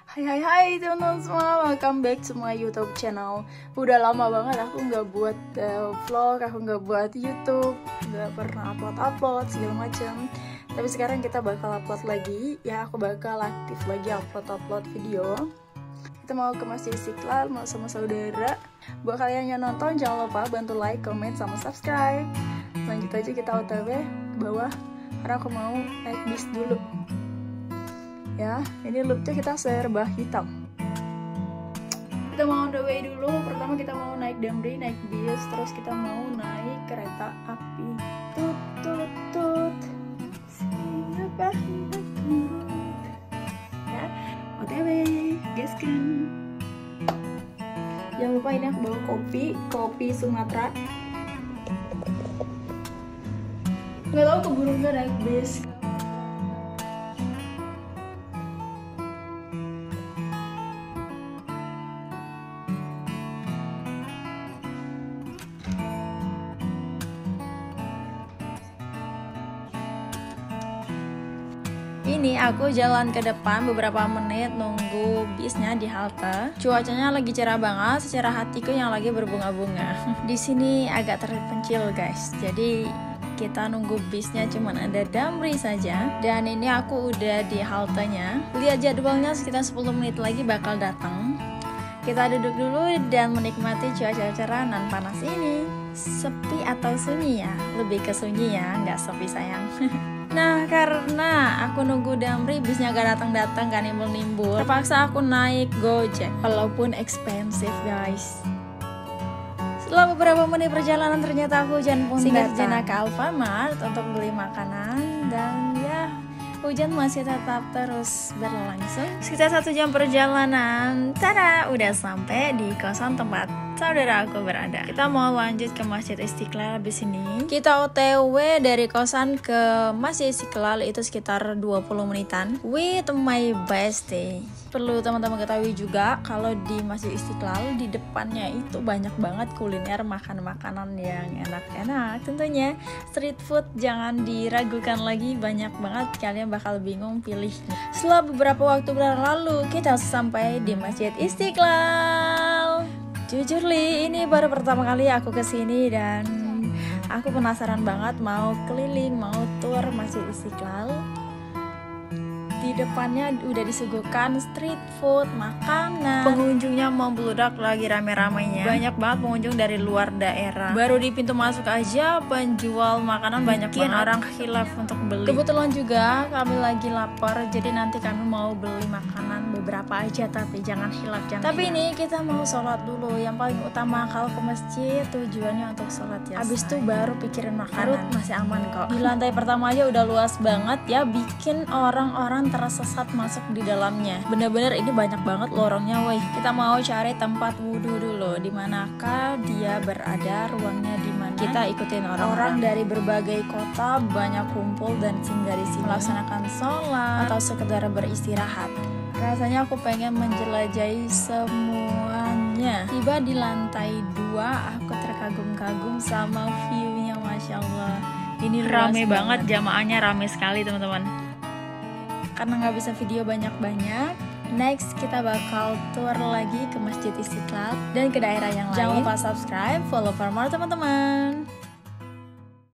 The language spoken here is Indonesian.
Hai teman-teman semua, welcome back to my YouTube channel. Udah lama banget aku nggak buat vlog, aku nggak buat YouTube, nggak pernah upload segala macam. Tapi sekarang kita bakal upload lagi, ya aku bakal aktif lagi upload video. Kita mau ke Masjid Istiqlal, mau sama saudara. Buat kalian yang nonton jangan lupa bantu like, comment, sama subscribe. Lanjut aja kita OTW ke bawah, karena aku mau naik bis dulu. Ya, ini looknya kita serba hitam. Kita mau on the way dulu. Pertama kita mau naik Damri, naik bis, terus kita mau naik kereta api. Tut tut tut. Siapa hendak turut? Ya, OTW, gaskan. Jangan lupa ini aku bawa kopi Sumatera. Nggak tahu keburu nggak naik bis. Ini aku jalan ke depan beberapa menit nunggu bisnya di halte. Cuacanya lagi cerah banget, secara hatiku yang lagi berbunga-bunga. Di sini agak terpencil guys, jadi kita nunggu bisnya cuman ada Damri saja. Dan ini aku udah di haltenya. Lihat jadwalnya sekitar 10 menit lagi bakal datang. Kita duduk dulu dan menikmati cuaca cerah nan panas ini. Sepi atau sunyi ya? Lebih ke sunyi ya, nggak sepi sayang. Nah, karena aku nunggu Damri, bisnya gak datang-datang, gak nimbul-nimbul, terpaksa aku naik Gojek, walaupun expensive guys. Setelah beberapa menit perjalanan ternyata hujan pun datang. Singgah ke Alfamart untuk beli makanan, dan ya hujan masih tetap terus berlangsung. Sekitar 1 jam perjalanan, tada, udah sampai di kosan tempat saudara aku berada. Kita mau lanjut ke Masjid Istiqlal di sini. Kita OTW dari kosan ke Masjid Istiqlal itu sekitar 20 menitan with my bestie. Perlu teman-teman ketahui juga kalau di Masjid Istiqlal di depannya itu banyak banget kuliner, makanan yang enak-enak. Tentunya street food jangan diragukan lagi, banyak banget, kalian bakal bingung pilihnya. Setelah beberapa waktu berlalu, kita sampai di Masjid Istiqlal. Jujur Li, ini baru pertama kali aku kesini dan aku penasaran banget mau keliling, mau tour Masjid Istiqlal. Di depannya udah disuguhkan street food, makanan. Pengunjungnya membludak lagi rame-ramenya. Banyak banget pengunjung dari luar daerah. Baru di pintu masuk aja penjual makanan banyak banget. Orang khilaf untuk beli. Kebetulan juga kami lagi lapar, jadi nanti kami mau beli makanan beberapa aja, tapi jangan khilaf, Tapi ini kita mau sholat dulu. Yang paling utama kalau ke masjid tujuannya untuk sholat ya. Abis itu baru pikirin makanan. Perut masih aman kok. Di lantai pertama aja udah luas banget ya, bikin orang-orang tersesat masuk di dalamnya. Bener-bener ini banyak banget lorongnya, woi. Kita mau cari tempat wudhu dulu. Di manakah dia berada, ruangnya di mana? Kita ikutin orang-orang dari berbagai kota banyak kumpul dan singgah di sini melaksanakan sholat atau sekedar beristirahat. Rasanya aku pengen menjelajahi semuanya. Tiba di lantai 2, aku terkagum-kagum sama view-nya, masya Allah. Ini rame banget, jamaahnya rame sekali teman-teman. Karena nggak bisa video banyak-banyak, next kita bakal tour lagi ke Masjid Istiqlal dan ke daerah yang lain. Jangan lupa subscribe, follow for more teman-teman.